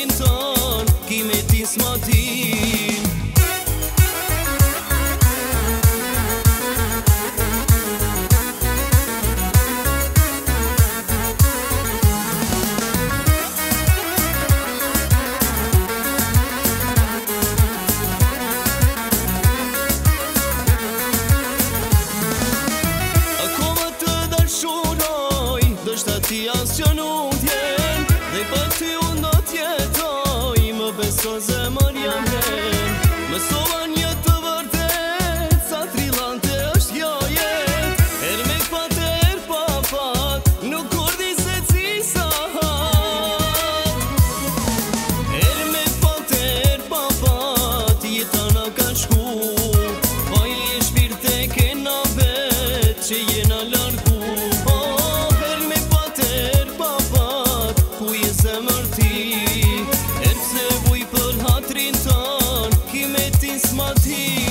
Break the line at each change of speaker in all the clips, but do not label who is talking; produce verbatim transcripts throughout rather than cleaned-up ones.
hatrin ton, ki me ti s'matin. Ti as që nuk t'jen dhe i për ty unë do t'jetoj, më beso zemër jam hen. Mësova një të vërtet, sa trillante është jo jet. Er me këpat e er papat, nuk kur di se cisa hat. Er me këpat e er papat, jetana ka shku, pa i shpirt e kena vet, që jena largu. Zemër ti, er pse vuj për hatrin ton, ki me ti s'matin.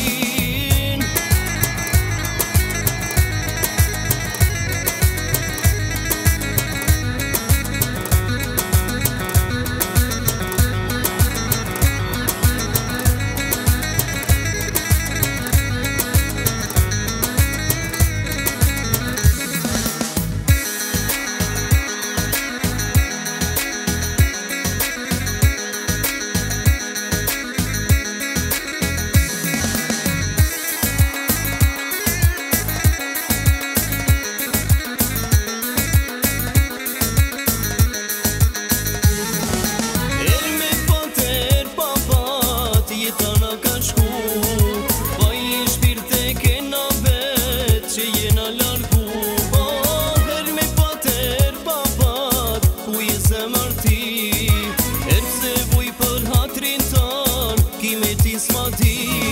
Zemër ti, er pse vuj për hatrin ton, ki me ti s'matin.